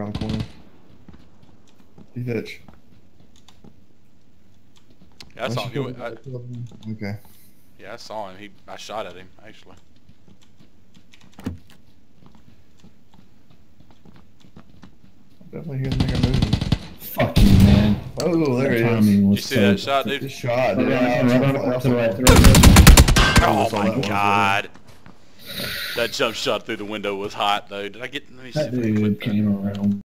around the corner. Hitch. Yeah, I saw him. Okay. Yeah, I saw him. I shot at him actually. Definitely hear the nigga moving. Fuck you, man. Oh, there he is. Timing Did you was see so that shot, dude? Good shot, Right dude. on the corner, to the right. Oh saw my that one as well. god. That jump shot through the window was hot, though. Did I get? Let me see That if I can clip dude that. came around.